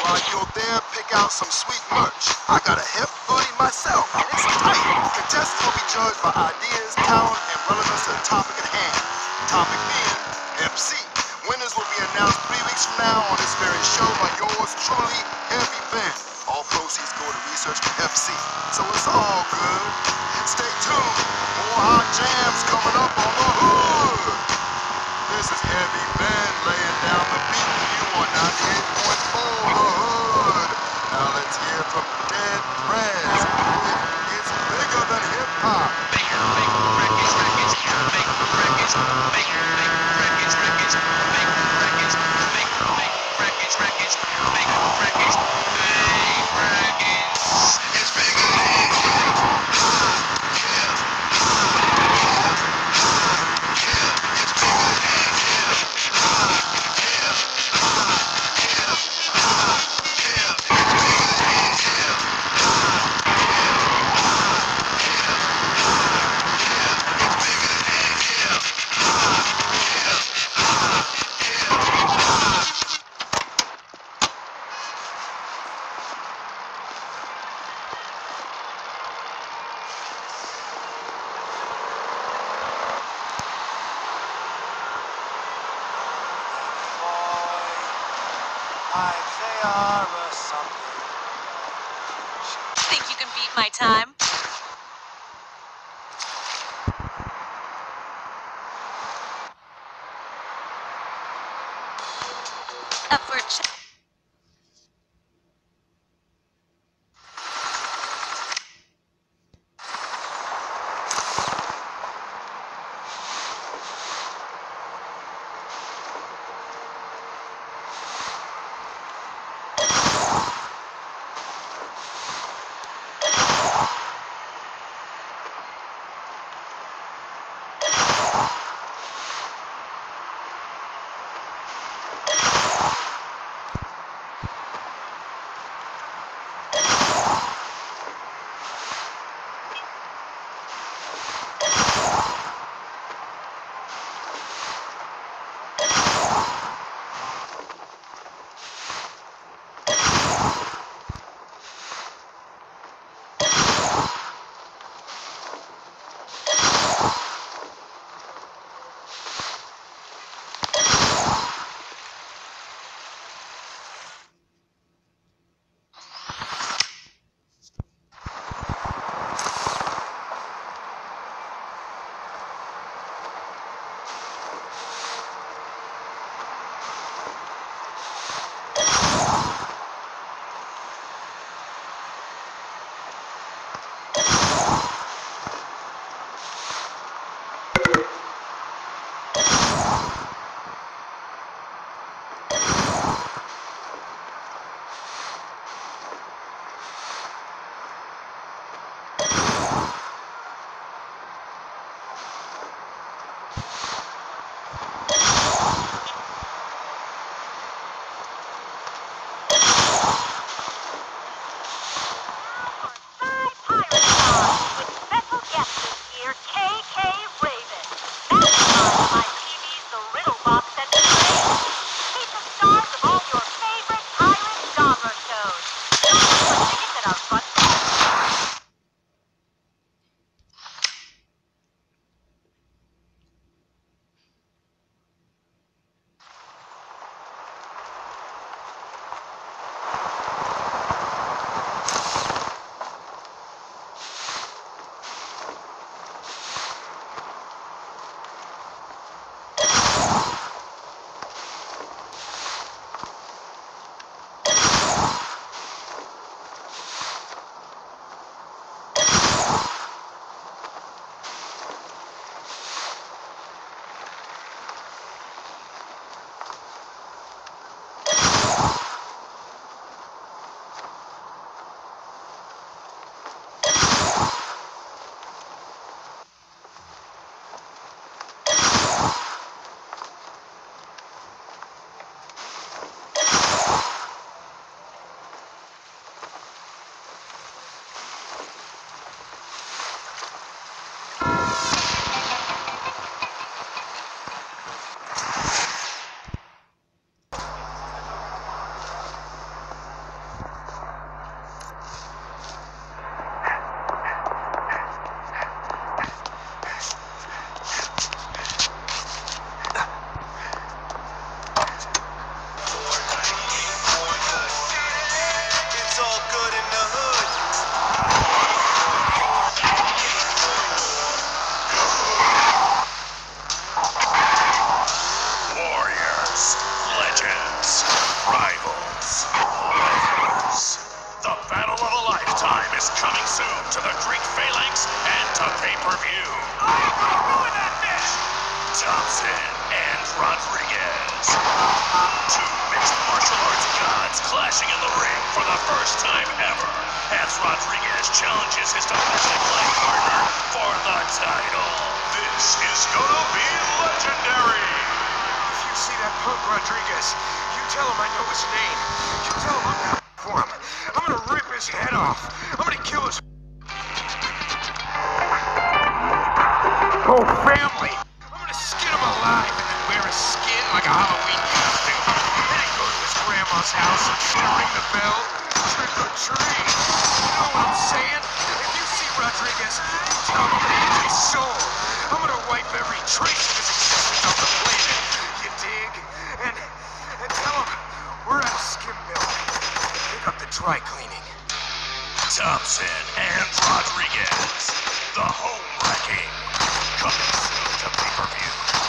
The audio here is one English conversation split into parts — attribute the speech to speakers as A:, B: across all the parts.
A: While you're there, pick out some sweet merch. I got a hip hoodie myself, and it's tight. Contestants will be judged by ideas, talent, and relevance to the topic at hand. Topic being Hep C. Winners will be announced 3 weeks from now on this very show by yours truly, Heavy Ben. All proceeds go to research for Hep C, so it's all good. Stay tuned. More hot jams coming up on the hood. This is Heavy Ben laying down the beat for you on 98.4 The Hood. Now let's hear from Dead Prez. It's bigger than hip hop.
B: Think you can beat my time? Up for a check.
C: soon to the Greek Phalanx and to pay-per-view.
D: I'm gonna ruin that match!
C: Thompson and Rodriguez. Two mixed martial arts gods clashing in the ring for the first time ever as Rodriguez challenges his domestic life partner for the title. This is gonna be legendary.
D: If you see that punk Rodriguez, you tell him I know his name. You tell him I'm coming for him. I'm gonna rip his head off. I'm gonna kill his whole family. I'm gonna skin him alive and then wear his skin like a Halloween costume. Then I go to his grandma's house and ring the bell. Trick or treat. You know what I'm saying? If you see Rodriguez, you tell him I'm gonna eat his soul. I'm gonna wipe every trace of his existence off the planet. You dig? And tell him we're at a skim mill. Pick up the dry cleaning.
C: Thompson and Rodriguez. The Home Wrecking. Coming soon to pay-per-view.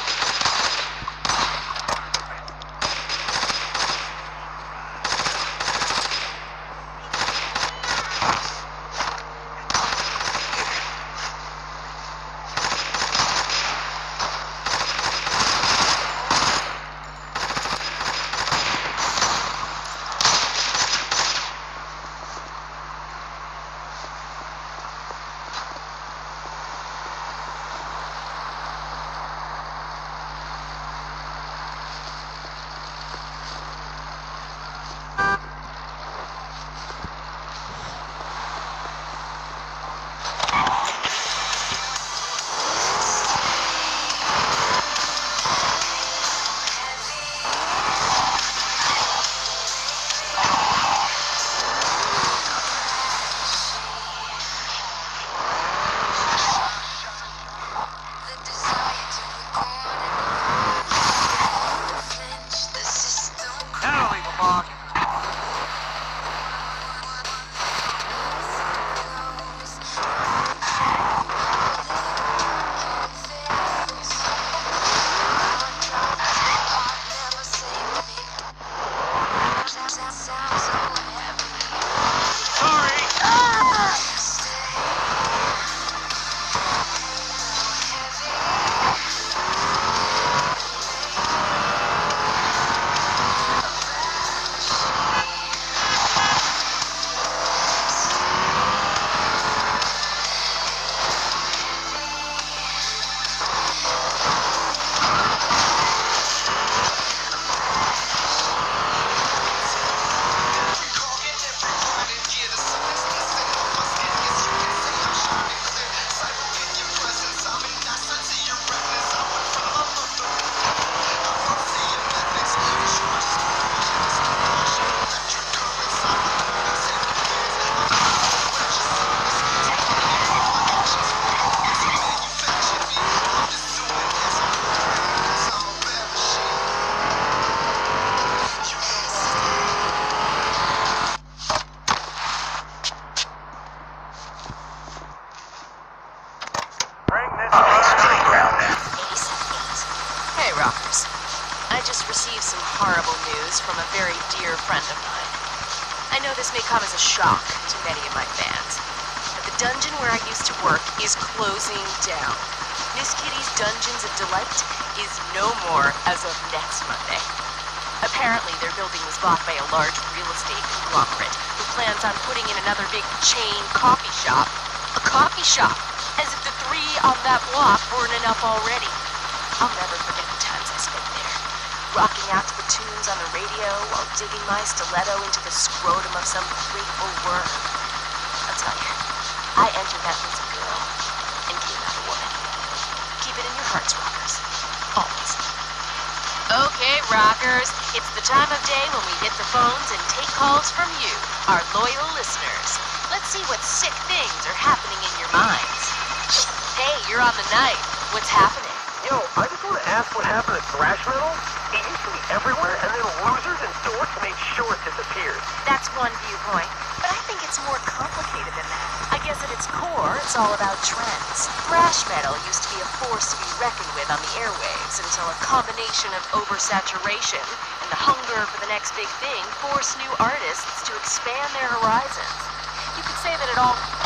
B: I just received some horrible news from a very dear friend of mine. I know this may come as a shock to many of my fans, but the dungeon where I used to work is closing down. Miss Kitty's Dungeons of Delight is no more as of next Monday. Apparently, their building was bought by a large real estate conglomerate who plans on putting in another big chain coffee shop. A coffee shop! As if the 3 on that block weren't enough already. I'll never forget the times I spent there, rocking out to the tunes on the radio while digging my stiletto into the scrotum of some grateful worm. I'll tell you, I entered that as a girl and came out a woman. Keep it in your hearts, rockers. Always. Okay, rockers, it's the time of day when we hit the phones and take calls from you, our loyal listeners. Let's see what sick things are happening in your minds. Hey, you're on the night. What's happening?
E: Yo, I just want to ask what happened to thrash metal. It used to be everywhere, and then losers and dorks made sure it disappeared.
B: That's one viewpoint, but I think it's more complicated than that. I guess at its core, it's all about trends. Thrash metal used to be a force to be reckoned with on the airwaves until a combination of oversaturation and the hunger for the next big thing forced new artists to expand their horizons. You could say that it all